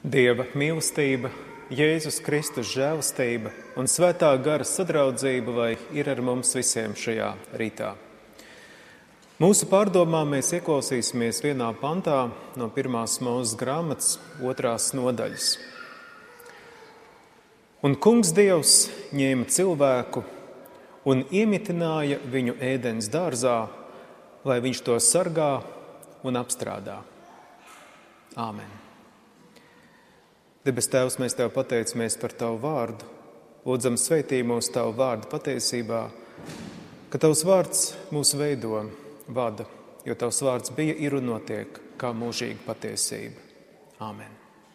Dieva mīlestība, Jēzus Kristus žēlastība un svētā gara sadraudzība lai ir ar mums visiem šajā rītā. Mūsu pārdomām mēs ieklausīsimies vienā pantā no 1. Mūzes grāmatas 2. nodaļas. Un kungs Dievs ņēma cilvēku un iemitināja viņu ēdens dārzā, lai viņš to sargā un apstrādā. Āmen. Debes Tēvs, mēs Tev pateicamies par Tavu vārdu. Lūdzam, sveitī mūsu Tavu vārdu patiesībā, ka Tavs vārds mūs veido, vada, jo Tavs vārds bija, ir un notiek kā mūžīga patiesība. Āmen.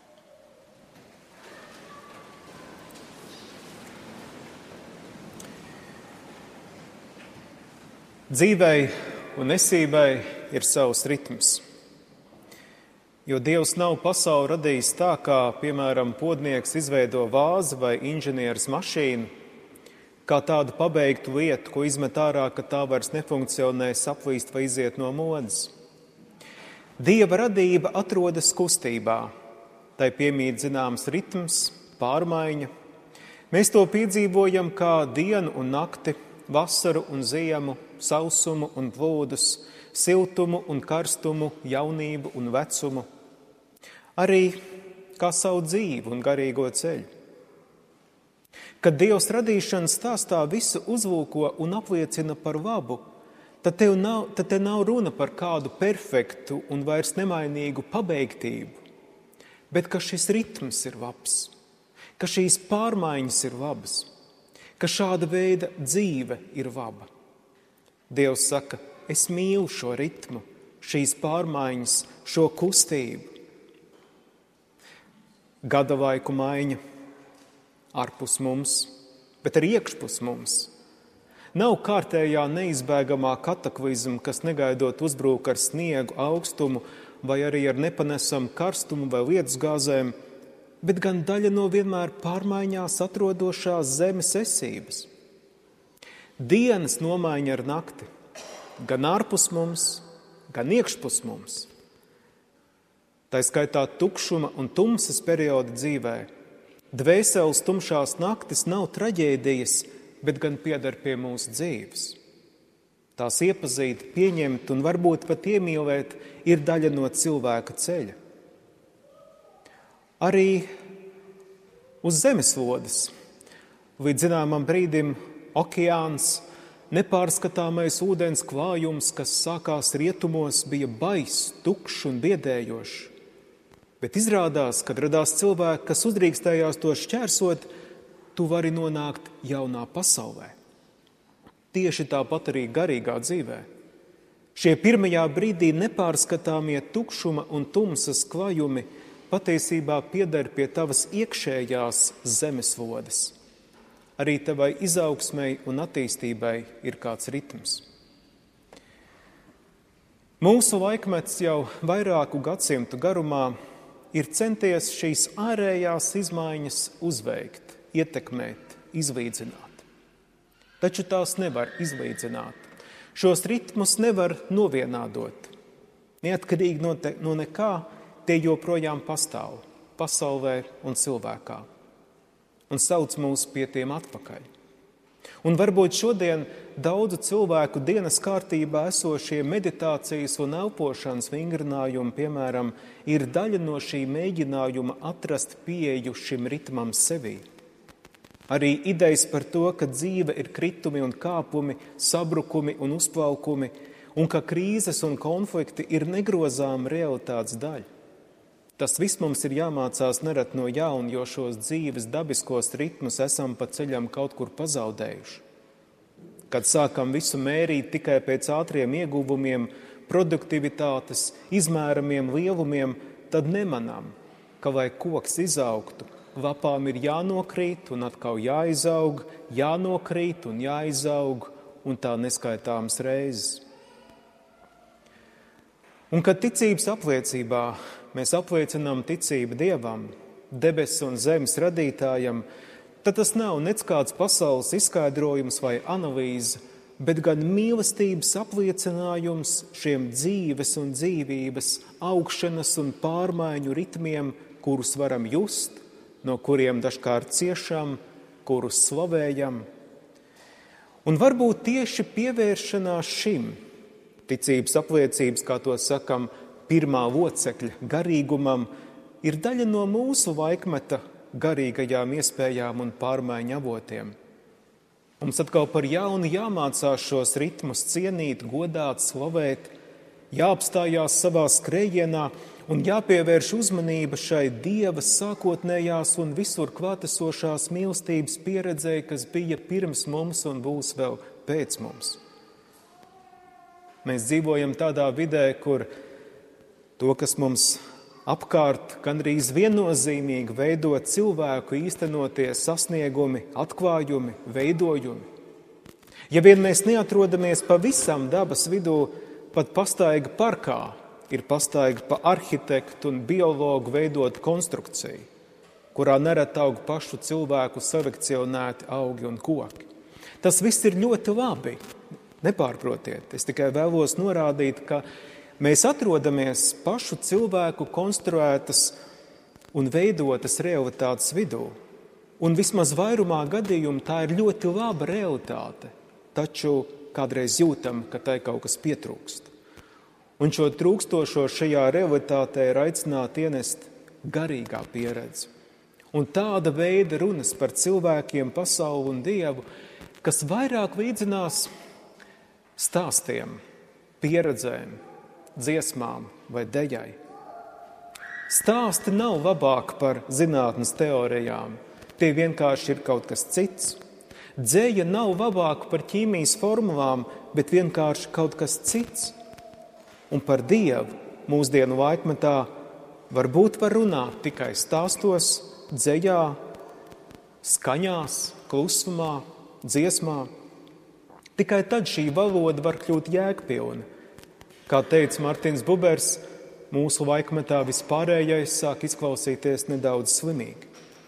Dzīvei un esībai ir savs ritms. Jo Dievs nav pasauli radījis tā, kā, piemēram, podnieks izveido vāzi vai inženieris mašīnu, kā tādu pabeigtu lietu, ko izmet ārā, ka tā vairs nefunkcionē, saplīst vai iziet no modes. Dieva radība atrodas kustībā, tai piemīt zināms ritms, pārmaiņa. Mēs to piedzīvojam kā dienu un nakti, vasaru un ziemu, sausumu un plūdus, siltumu un karstumu, jaunību un vecumu, arī kā savu dzīvi un garīgo ceļu. Kad Dievs radīšanas stāstā visu uzlūko un apliecina par labu, tad te nav runa par kādu perfektu un vairs nemainīgu pabeigtību, bet ka šis ritms ir labs, ka šīs pārmaiņas ir labas, ka šāda veida dzīve ir laba. Dievs saka, es mīlu šo ritmu, šīs pārmaiņas, šo kustību. Gada laiku maiņa ārpus mums, bet arī iekšpus mums. Nav kārtējā neizbēgamā kataklizma, kas negaidot uzbrūk ar sniegu, augstumu vai arī ar nepanesamu karstumu vai lietusgāzēm, bet gan daļa no vienmēr pārmaiņās atrodošās zemes esības. Dienas nomaiņa ar nakti, gan ārpus mums, gan iekšpus mums. Tā skaitā tukšuma un tumsas perioda dzīvē. Dvēseles tumšās naktis nav traģēdijas, bet gan pieder pie mūsu dzīves. Tās iepazīt, pieņemt un varbūt pat iemīlēt ir daļa no cilvēka ceļa. Arī uz zemeslodes līdz zināmam brīdim okeāns, nepārskatāmais ūdens klājums, kas sākās rietumos, bija baiss, tukšs un biedējošs. Bet izrādās, kad radās cilvēki, kas uzdrīkstējās to šķērsot, tu vari nonākt jaunā pasaulē. Tieši tāpat arī garīgā dzīvē. Šie pirmajā brīdī nepārskatāmie tukšuma un tumsas klājumi patiesībā pieder pie tavas iekšējās zemeslodes. Arī tavai izaugsmei un attīstībai ir kāds ritms. Mūsu laikmets jau vairāku gadsimtu garumā ir centies šīs ārējās izmaiņas uzveikt, ietekmēt, izlīdzināt. Taču tās nevar izlīdzināt. Šos ritmus nevar novienādot. Neatkarīgi no nekā, tie joprojām pastāv pasaulē un cilvēkā. Un sauc mūs pie tiem atpakaļ. Un varbūt šodien daudzu cilvēku dienas kārtībā esošie meditācijas un elpošanas vingrinājumi, piemēram, ir daļa no šī mēģinājuma atrast pieeju šim ritmam sevī. Arī idejas par to, ka dzīve ir kritumi un kāpumi, sabrukumi un uzplaukumi, un ka krīzes un konflikti ir negrozāma realitātes daļa. Tas viss mums ir jāmācās nerad no jauna, jo šos dzīves dabiskos ritmus esam pa ceļam kaut kur pazaudējuši. Kad sākam visu mērīt tikai pēc ātriem ieguvumiem, produktivitātes, izmēramiem lielumiem, tad nemanām, ka, lai koks izaugtu, lapām ir jānokrīt un atkal jāizaug, jānokrīt un jāizaug, un tā neskaitāmas reizes. Un kad ticības apliecībā mēs apliecinām ticību Dievam, debesu un zemes radītājam, tad tas nav nec kāds pasaules izskaidrojums vai analīze, bet gan mīlestības apliecinājums šiem dzīves un dzīvības, augšanas un pārmaiņu ritmiem, kurus varam just, no kuriem dažkārt ciešam, kurus slavējam. Un varbūt tieši pievēršanās šim ticības apliecības, kā to sakam, pirmā locekļa garīgumam, ir daļa no mūsu laikmeta garīgajām iespējām un pārmaiņu avotiem. Mums atkal par jaunu jāmācās šos ritmus cienīt, godāt, slavēt, jāapstājās savā skrējienā un jāpievērš uzmanība šai Dieva sākotnējās un visur klātesošās mīlestības pieredzei, kas bija pirms mums un būs vēl pēc mums. Mēs dzīvojam tādā vidē, kur to, kas mums apkārt gandrīz viennozīmīgi veido cilvēku īstenotie sasniegumi, atklājumi, veidojumi. Ja vien mēs neatrodamies pavisam dabas vidū, pat pastaiga parkā ir pastaiga pa arhitektu un biologu veidot konstrukciju, kurā nereti aug pašu cilvēku selekcionēti augi un koki. Tas viss ir ļoti labi, nepārprotiet. Es tikai vēlos norādīt, ka mēs atrodamies pašu cilvēku konstruētas un veidotas realitātes vidū. Un vismaz vairumā gadījumu tā ir ļoti laba realitāte, taču kādreiz jūtam, ka tai kaut kas pietrūkst. Un šo trūkstošo šajā realitātē ir aicināti ienest garīgā pieredze. Un tāda veida runas par cilvēkiem, pasauli un Dievu, kas vairāk līdzinās stāstiem, pieredzēm, dziesmām vai dejai. Stāsti nav labāki par zinātnes teorijām, tie vienkārši ir kaut kas cits. Dzeja nav labāka par ķīmijas formulām, bet vienkārši kaut kas cits. Un par Dievu mūsdienu laikmetā varbūt var runāt tikai stāstos, dzejā, skaņās, klusumā, dziesmā. Tikai tad šī valoda var kļūt jēgpilna. Kā teica Martins Bubers, mūsu laikmetā vispārējais sāk izklausīties nedaudz slimīgi.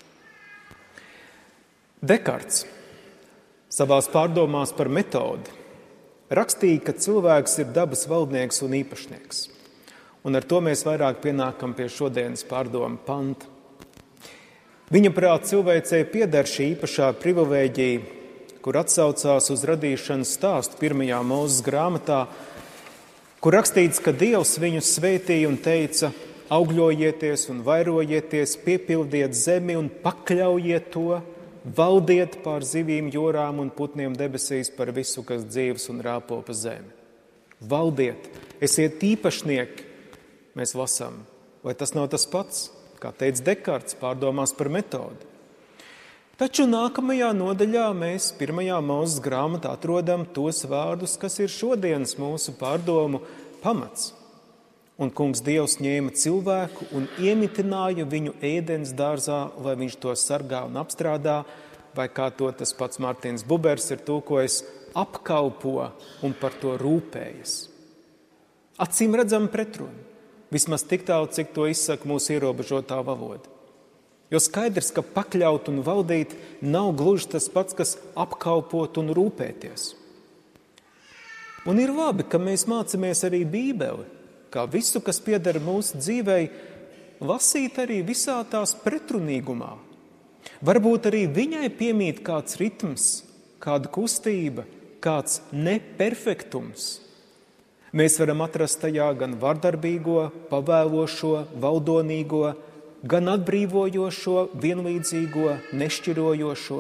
Dekarts savās pārdomās par metodi rakstīja, ka cilvēks ir dabas valdnieks un īpašnieks. Un ar to mēs vairāk pienākam pie šodienas pārdomu panta. Viņa prāt cilvēcei pieder šī īpašā privilēģija, kur atsaucās uz radīšanas stāstu 1. Mūzes grāmatā, kur rakstīts, ka Dievs viņus svētīja un teica: augļojieties un vairojieties, piepildiet zemi un pakļaujiet to, valdiet pār zivīm, jūrām un putniem debesīs, par visu, kas dzīvs un rāpo pa zemi. Valdiet, esiet īpašnieki, mēs lasām. Vai tas nav tas pats, kā teica Dekarts, pārdomās par metodi? Taču nākamajā nodaļā mēs 1. Mūzes grāmatā atrodam tos vārdus, kas ir šodienas mūsu pārdomu pamats. Un kungs Dievs ņēma cilvēku un iemitināja viņu ēdens dārzā, lai viņš to sargā un apstrādā, vai kā to tas pats Martins Bubers ir tulkojis, apkalpo un par to rūpējas. Acīm redzam pretrunu, vismaz tik tālu, cik to izsaka mūsu ierobežotā valoda. Jo skaidrs, ka pakļaut un valdīt nav gluži tas pats, kas apkalpot un rūpēties. Un ir labi, ka mēs mācāmies arī Bībeli, kā visu, kas pieder mūsu dzīvei, lasīt arī visā tās pretrunīgumā. Varbūt arī viņai piemīt kāds ritms, kāda kustība, kāds neperfektums. Mēs varam atrast tajā gan vardarbīgo, pavēlošo, valdonīgo, gan atbrīvojošo, vienlīdzīgo, nešķirojošo.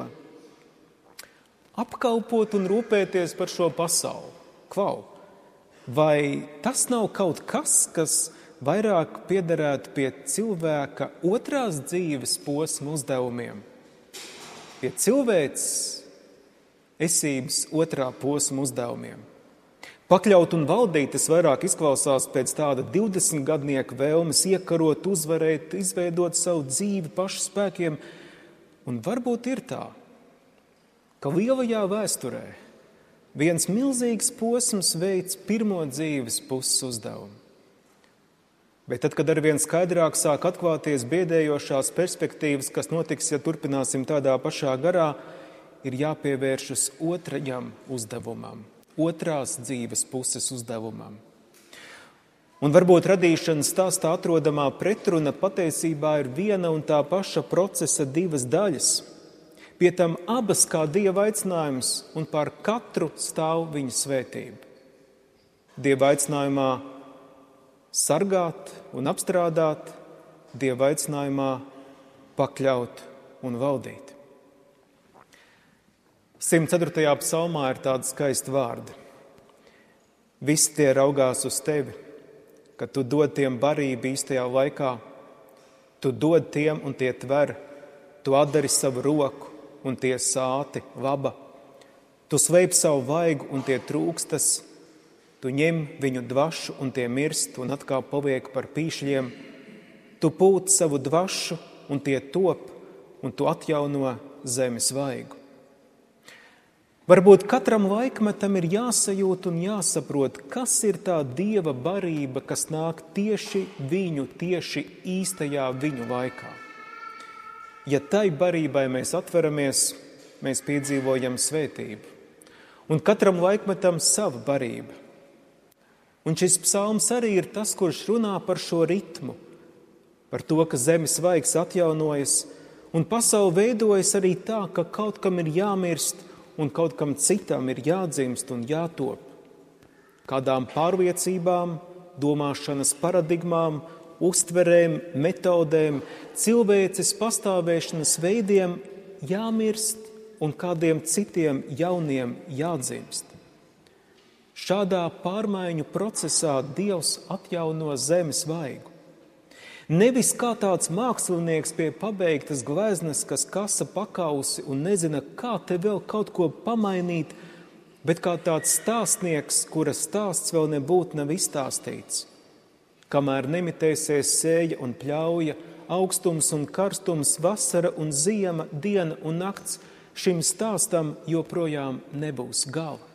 Apkalpot un rūpēties par šo pasauli. Klau, vai tas nav kaut kas, kas vairāk piederētu pie cilvēka otrās dzīves posma uzdevumiem? Pie cilvēces esības otrā posma uzdevumiem. Pakļaut un valdīt, tas vairāk izklausās pēc tāda 20-gadnieka vēlmes iekarot, uzvarēt, izveidot savu dzīvi pašu spēkiem. Un varbūt ir tā, ka lielajā vēsturē viens milzīgs posms veids pirmo dzīves puses uzdevumu. Bet tad, kad arvien skaidrāk sāk atklāties biedējošās perspektīvas, kas notiks, ja turpināsim tādā pašā garā, ir jāpievēršas otrajam uzdevumam. Otrās dzīves puses uzdevumam. Un varbūt radīšanas stāstā atrodamā pretruna patiesībā ir viena un tā paša procesa divas daļas. Pie tam abas kā Dieva aicinājums, un pār katru stāv viņa svētība. Dieva aicinājumā sargāt un apstrādāt, Dieva aicinājumā pakļaut un valdīt. 104. psalmā ir tādi skaisti vārdi. Visi tie raugās uz tevi, ka tu dod tiem barību īstajā laikā, tu dod tiem un tie tver, tu atdari savu roku un tie sāti vaba, tu sveip savu vaigu un tie trūkstas, tu ņem viņu dvašu un tie mirst un atkal paliek par pīšļiem, tu pūt savu dvašu un tie top un tu atjauno zemes vaigu. Varbūt katram laikmetam ir jāsajūt un jāsaprot, kas ir tā Dieva barība, kas nāk tieši viņu, tieši īstajā viņu laikā. Ja tai barībai mēs atveramies, mēs piedzīvojam svētību. Un katram laikmetam sava barība. Un šis psalms arī ir tas, kurš runā par šo ritmu, par to, ka zemes vaigs atjaunojas, un pasaule veidojas arī tā, ka kaut kam ir jāmirst, un kaut kam citam ir jādzimst un jātop. Kādām pārliecībām, domāšanas paradigmām, uztverēm, metodēm, cilvēces pastāvēšanas veidiem jāmirst un kādiem citiem jauniem jādzimst. Šādā pārmaiņu procesā Dievs atjauno zemes vaigu. Nevis kā tāds mākslinieks pie pabeigtas gleznas, kas kasa pakausi un nezina, kā te vēl kaut ko pamainīt, bet kā tāds stāstnieks, kura stāsts vēl nebūtu nav izstāstīts. Kamēr nemitēsies sēja un pļauja, augstums un karstums, vasara un ziema, diena un nakts, šim stāstam joprojām nebūs gala.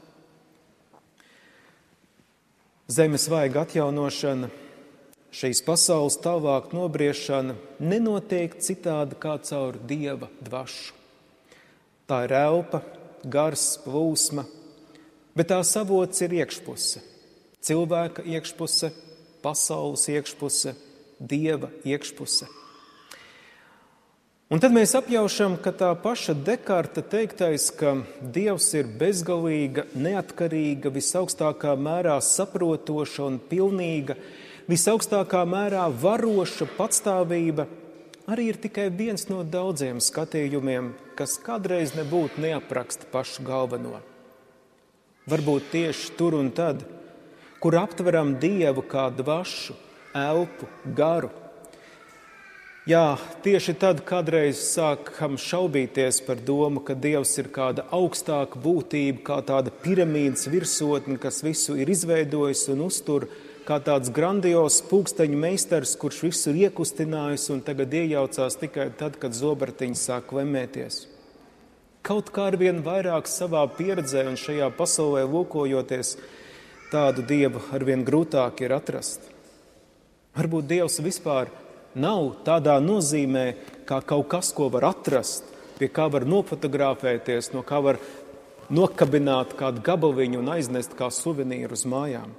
Zemes vaiga atjaunošana, šīs pasaules tālāk nobriešana nenotiek citādi kā caur Dieva dvašu. Tā ir elpa, gars, plūsma, bet tās avots ir iekšpuse. Cilvēka iekšpuse, pasaules iekšpuse, Dieva iekšpuse. Un tad mēs apjaušam, ka tā paša Dekarta teiktais, ka Dievs ir bezgalīga, neatkarīga, visaugstākā mērā saprotoša un pilnīga, visaugstākā mērā varoša patstāvība, arī ir tikai viens no daudziem skatījumiem, kas kādreiz nebūtu neapraksta pašu galveno. Varbūt tieši tur un tad, kur aptveram Dievu kā dvašu, elpu, garu. Jā, tieši tad kādreiz sākam šaubīties par domu, ka Dievs ir kāda augstāka būtība, kā tāda piramīdas virsotne, kas visu ir izveidojis un uztur, kā tāds grandios pulksteņu meistars, kurš visu ir iekustinājis un tagad iejaucās tikai tad, kad zobartiņi sāk lemēties. Kaut kā arvien vairāk savā pieredzē un šajā pasaulē lūkojoties, tādu Dievu arvien grūtāk ir atrast. Varbūt Dievs vispār nav tādā nozīmē, kā kaut kas, ko var atrast, pie kā var nofotografēties, no kā var nokabināt kādu gabaliņu un aiznest kā suvenīru uz mājām.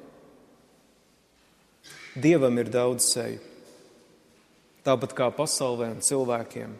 Dievam ir daudz seju, tāpat kā pasaulē un cilvēkiem.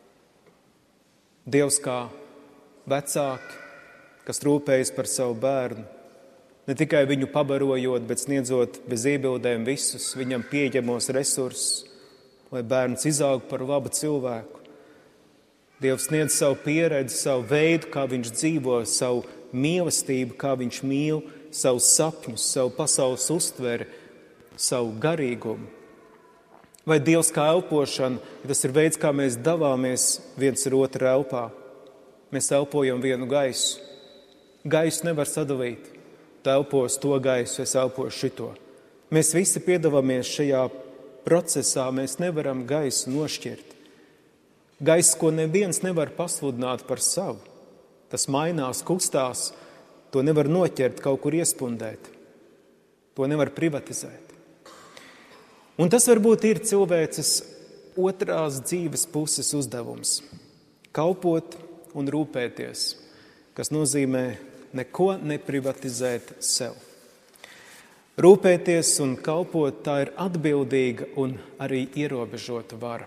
Dievs kā vecāki, kas rūpējas par savu bērnu, ne tikai viņu pabarojot, bet sniedzot bez iebildēm visus viņam pieejamos resursus, lai bērns izaug par labu cilvēku. Dievs sniedz savu pieredzi, savu veidu, kā viņš dzīvo, savu mīlestību, kā viņš mīl, savus sapņus, savu pasaules uztveri, savu garīgumu. Vai Dievs kā elpošana, tas ir veids, kā mēs dalāmies viens ar otru elpā. Mēs elpojam vienu gaisu. Gaisu nevar sadalīt. Tu elpos to gaisu, es elpošu šito. Mēs visi piedalāmies šajā procesā, mēs nevaram gaisu nošķirt. Gaiss, ko neviens nevar pasludināt par savu. Tas mainās, kustās, to nevar noķert, kaut kur iespundēt. To nevar privatizēt. Un tas varbūt ir cilvēces otrās dzīves puses uzdevums. Kalpot un rūpēties, kas nozīmē neko neprivatizēt sev. Rūpēties un kalpot, tā ir atbildīga un arī ierobežota vara.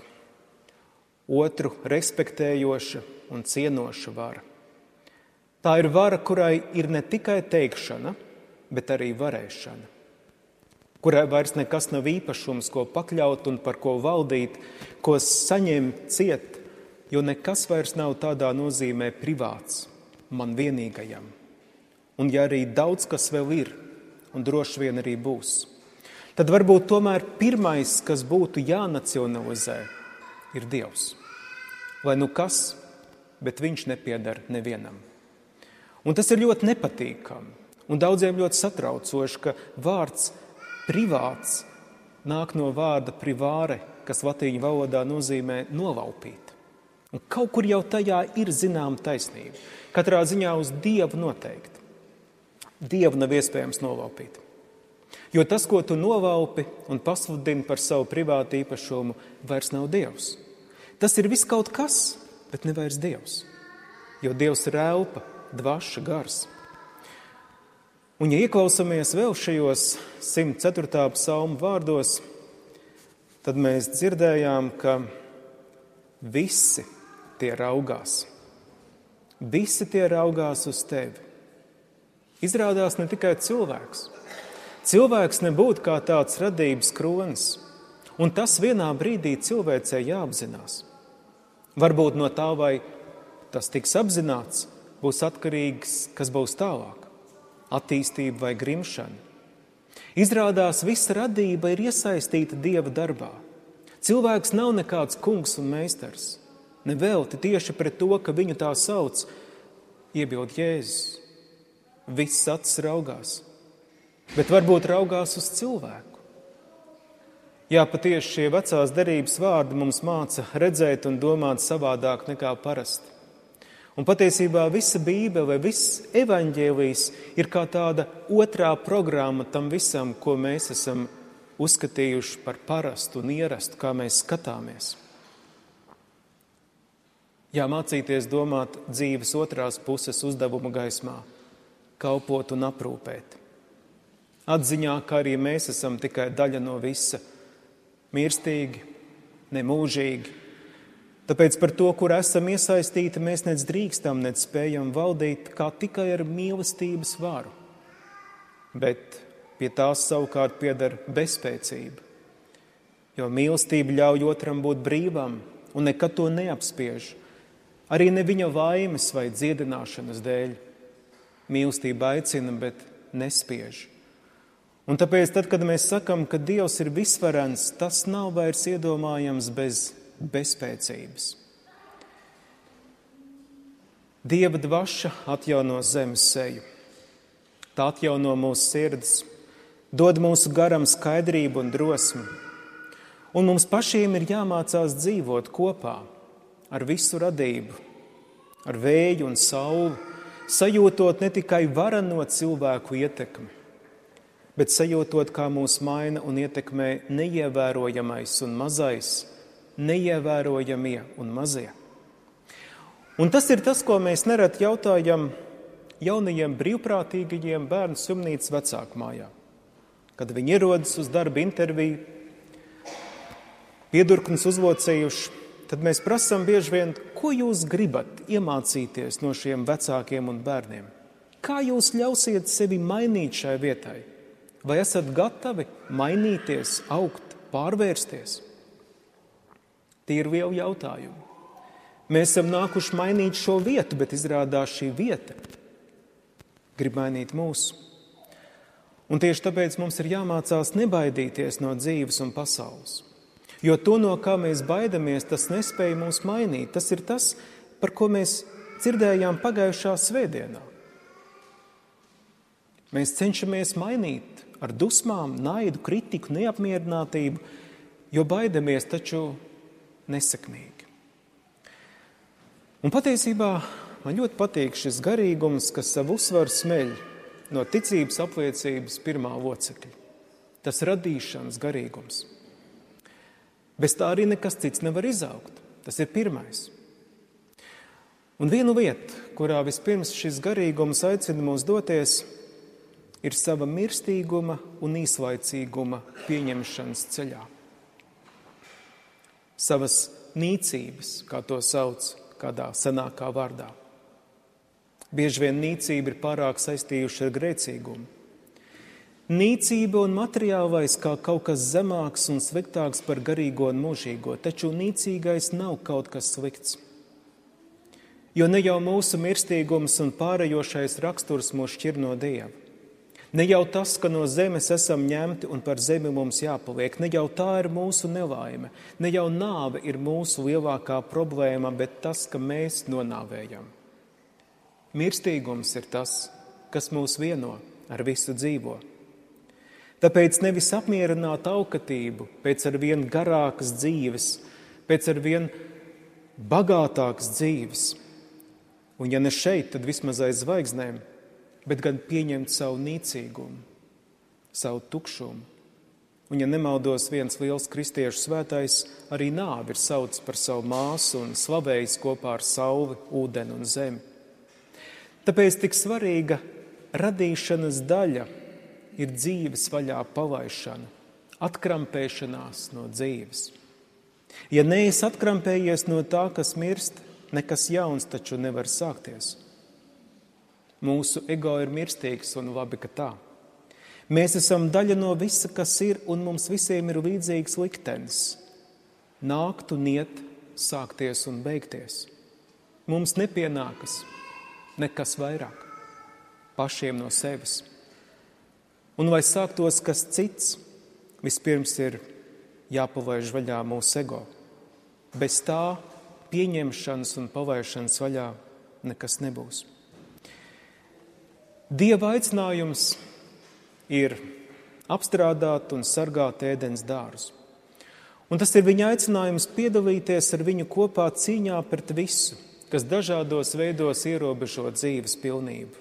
Otru respektējoša un cienoša vara. Tā ir vara, kurai ir ne tikai teikšana, bet arī varēšana. Kurai vairs nekas nav īpašums, ko pakļaut un par ko valdīt, ko saņemt, ciet, jo nekas vairs nav tādā nozīmē privāts, man vienīgajam. Un ja arī daudz kas vēl ir, un droši vien arī būs, tad varbūt tomēr pirmais, kas būtu jānacionalizē, ir Dievs. Lai nu kas, bet viņš nepiedar nevienam. Un tas ir ļoti nepatīkami un daudziem ļoti satraucoši, ka vārds privāts nāk no vārda privāre, kas latīņu valodā nozīmē nolaupīt. Un kaut kur jau tajā ir zinām taisnība. Katrā ziņā uz Dievu noteikti. Dievu nav iespējams nolaupīt. Jo tas, ko tu novalpi un pasludini par savu privātu īpašumu, vairs nav Dievs. Tas ir viss kaut kas, bet ne vairs Dievs. Jo Dievs ir elpa, dvaša, gars. Un ja ieklausamies vēl šajos 104. psalmu vārdos, tad mēs dzirdējām, ka visi tie raugās. Visi tie raugās uz tevi. Izrādās ne tikai cilvēks. Cilvēks nebūtu kā tāds radības kronis. Un tas vienā brīdī cilvēcei jāapzinās. Varbūt no tā, vai tas tiks apzināts, būs atkarīgs, kas būs tālāk. Attīstība vai grimšana. Izrādās, visa radība ir iesaistīta Dieva darbā. Cilvēks nav nekāds kungs un meistars. Nevelti tieši pret to, ka viņu tā sauc, iebild Jēzus. Viss acis raugās, bet varbūt raugās uz cilvēku. Jā, patieši šie vecās derības vārdi mums māca redzēt un domāt savādāk nekā parasti. Un patiesībā visa Bībele, viss evaņģēlijs ir kā tāda otrā programma tam visam, ko mēs esam uzskatījuši par parastu un ierastu, kā mēs skatāmies. Jā, mācīties domāt dzīves otrās puses uzdevuma gaismā, kalpot un aprūpēt. Atziņā, ka arī mēs esam tikai daļa no visa, mirstīgi, nemūžīgi. Tāpēc par to, kur esam iesaistīti, mēs nec drīkstam, nec spējam valdīt kā tikai ar mīlestības varu. Bet pie tās savukārt pieder bezspēcība. Jo mīlestība ļauj otram būt brīvam un nekad to neapspiež. Arī ne viņa vaimes vai dziedināšanas dēļ. Mīlestība aicina, bet nespiež. Un tāpēc, tad, kad mēs sakam, ka Dievs ir visvarens, tas nav vairs iedomājams bez bezspēcības. Dieva dvaša atjauno zemes seju. Tā atjauno mūsu sirdis, dod mūsu garam skaidrību un drosmi. Un mums pašiem ir jāmācās dzīvot kopā ar visu radību, ar vēju un sauli, sajūtot ne tikai varano cilvēku ietekmi, bet sajūtot, kā mūs maina un ietekmē neievērojamais un mazais, neievērojamie un mazie. Un tas ir tas, ko mēs nerad jautājam jaunajiem brīvprātīgajiem bērnu slimnīcas vecāku mājā. Kad viņi ierodas uz darba interviju, piedurknes uzlocējuši, tad mēs prasam bieži vien, ko jūs gribat iemācīties no šiem vecākiem un bērniem? Kā jūs ļausiet sevi mainīt šai vietai? Vai esat gatavi mainīties, augt, pārvērsties? Tie ir lieli jautājumi. Mēs esam nākuši mainīt šo vietu, bet izrādās šī vieta grib mainīt mūsu. Un tieši tāpēc mums ir jāmācās nebaidīties no dzīves un pasaules. Jo to, no kā mēs baidamies, tas nespēja mūs mainīt. Tas ir tas, par ko mēs dzirdējām pagājušā svētdienā. Mēs cenšamies mainīt ar dusmām, naidu, kritiku, neapmierinātību, jo baidamies taču nesekmīgi. Un patiesībā man ļoti patīk šis garīgums, kas savu uzsvaru smeļ no ticības apliecības pirmā locekļa. Tas radīšanas garīgums. Bez tā arī nekas cits nevar izaugt. Tas ir pirmais. Un vienu vietu, kurā vispirms šis garīgums aicina mūs doties, ir sava mirstīguma un īslaicīguma pieņemšanas ceļā. Savas nīcības, kā to sauc kādā senākā vārdā. Bieži vien nīcība ir pārāk saistījuša ar grēcīgumu. Nīcība un materiālais kā kaut kas zemāks un sliktāks par garīgo un mūžīgo, taču nīcīgais nav kaut kas slikts. Jo ne jau mūsu mirstīgums un pārējošais raksturs mūs šķir no Dieva. Ne jau tas, ka no zemes esam ņemti un par zemi mums jāpaliek, ne jau tā ir mūsu nelaime, ne jau nāve ir mūsu lielākā problēma, bet tas, ka mēs nonāvējam. Mirstīgums ir tas, kas mūs vieno ar visu dzīvo. Tāpēc nevis apmierināt aukatību pēc ar vien garākas dzīves, pēc ar vien bagātākas dzīves, un ja ne šeit, tad vismaz aiz zvaigznēm, bet gan pieņemt savu nīcīgumu, savu tukšumu. Un, ja nemaldos, viens liels kristiešu svētais arī nāvi ir sauc par savu māsu un slavējis kopā ar sauli, ūdeni un zemi. Tāpēc tik svarīga radīšanas daļa ir dzīves vaļā palaišana, atkrampēšanās no dzīves. Ja neesi atkrampējies no tā, kas mirst, nekas jauns taču nevar sākties. Mūsu ego ir mirstīgs un labi, ka tā. Mēs esam daļa no visa, kas ir, un mums visiem ir līdzīgs liktenis. Nākt un iet, sākties un beigties. Mums nepienākas nekas vairāk, pašiem no sevis. Un lai sāktos kas cits, vispirms ir jāpalaiž vaļā mūsu ego. Bez tā pieņemšanas un palaišanas vaļā nekas nebūs. Dieva aicinājums ir apstrādāt un sargāt ēdens dārzu. Un tas ir viņa aicinājums piedalīties ar viņu kopā cīņā pret visu, kas dažādos veidos ierobežo dzīves pilnību.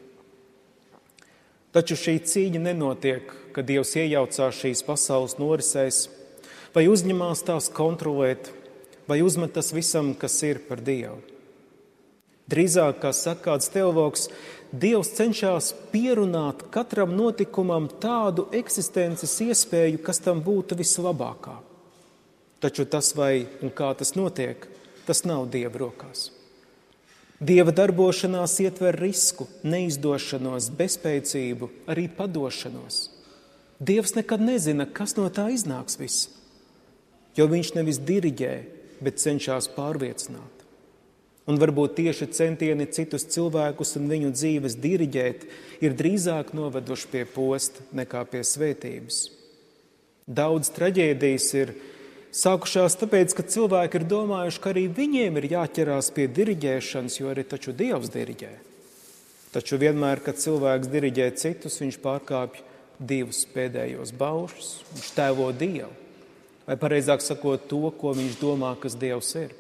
Taču šī cīņa nenotiek, kad Dievs iejaucās šīs pasaules norisēs, vai uzņemās tās kontrolēt, vai uzmetas visam, kas ir par Dievu. Drīzāk, kā saka kāds teologs, Dievs cenšas pierunāt katram notikumam tādu eksistences iespēju, kas tam būtu vislabākā. Taču tas vai un kā tas notiek, tas nav Dieva rokās. Dieva darbošanās ietver risku, neizdošanos, bezspēcību, arī padošanos. Dievs nekad nezina, kas no tā iznāks viss, jo viņš nevis diriģē, bet cenšas pārliecināt. Un varbūt tieši centieni citus cilvēkus un viņu dzīves diriģēt ir drīzāk noveduši pie posta nekā pie svētības. Daudz traģēdijas ir sākušās tāpēc, ka cilvēki ir domājuši, ka arī viņiem ir jāķerās pie diriģēšanas, jo arī taču Dievs diriģē. Taču vienmēr, kad cilvēks diriģē citus, viņš pārkāpj divus pēdējos baušus, viņš tēlo Dievu, vai pareizāk sakot to, ko viņš domā, kas Dievs ir.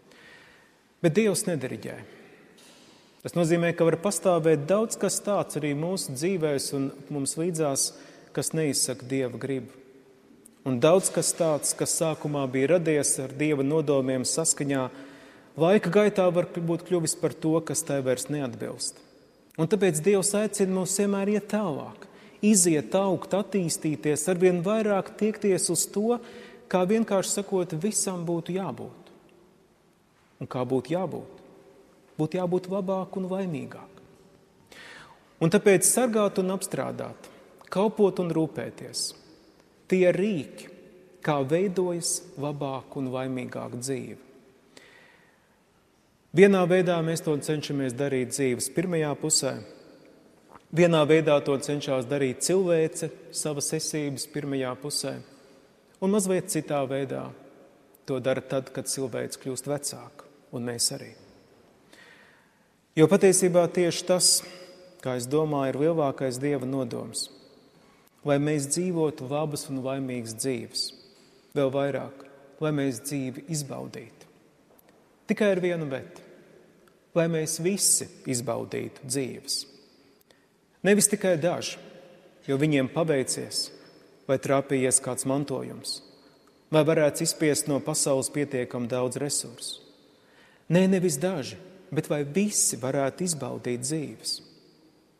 Bet Dievs nediriģē. Tas nozīmē, ka var pastāvēt daudz kas tāds arī mūsu dzīvēs un mums līdzās, kas neizsaka Dieva gribu. Un daudz kas tāds, kas sākumā bija radies ar Dieva nodomiem saskaņā, laika gaitā var būt kļuvis par to, kas tai vairs neatbilst. Un tāpēc Dievs aicina mūs vienmēr iet tālāk, iziet, augt, attīstīties, arvien vairāk tiekties uz to, kā vienkārši sakot, visam būtu jābūt. Un kā būtu jābūt? Būtu jābūt labāk un laimīgāk. Un tāpēc sargāt un apstrādāt, kalpot un rūpēties. Tie rīki, kā veidojas labāk un laimīgāk dzīve. Vienā veidā mēs to cenšamies darīt dzīves pirmajā pusē. Vienā veidā to cenšas darīt cilvēce savas esības pirmajā pusē. Un mazliet citā veidā to dara tad, kad cilvēks kļūst vecāk. Un mēs arī. Jo patiesībā tieši tas, kā es domāju, ir lielākais Dieva nodoms. Lai mēs dzīvotu labas un laimīgas dzīves. Vēl vairāk, lai mēs dzīvi izbaudītu. Tikai ar vienu bet. Lai mēs visi izbaudītu dzīves. Nevis tikai daži, jo viņiem paveicies, vai trāpījies kāds mantojums, vai varētu izspiest no pasaules pietiekam daudz resursu. Nē, nevis daži, bet vai visi varētu izbaudīt dzīves.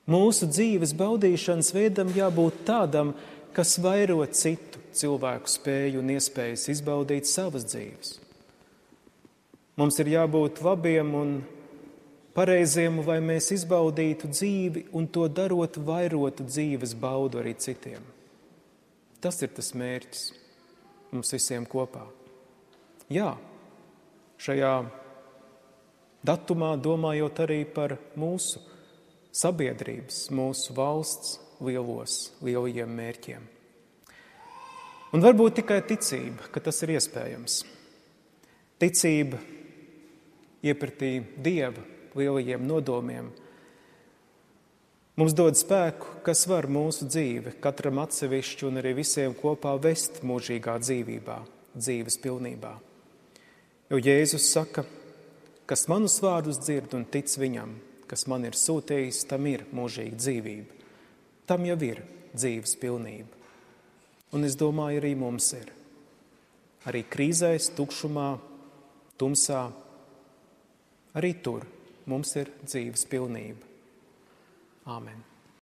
Mūsu dzīves baudīšanas veidam jābūt tādam, kas vairo citu cilvēku spēju un iespējas izbaudīt savas dzīves. Mums ir jābūt labiem un pareiziem, lai mēs izbaudītu dzīvi un to darot vairotu dzīves baudu arī citiem. Tas ir tas mērķis mums visiem kopā. Jā, šajā datumā domājot arī par mūsu sabiedrības, mūsu valsts lielajiem mērķiem. Un varbūt tikai ticība, ka tas ir iespējams. Ticība iepratī Dieva lielajiem nodomiem mums dod spēku, kas var mūsu dzīvi, katram atsevišķi un arī visiem kopā vest mūžīgā dzīvībā, dzīves pilnībā. Jo Jēzus saka, kas manus vārdus dzird un tic viņam, kas man ir sūtījis, tam ir mūžīga dzīvība. Tam jau ir dzīves pilnība. Un es domāju, arī mums ir. Arī krīzēs, tukšumā, tumsā, arī tur mums ir dzīves pilnība. Āmen.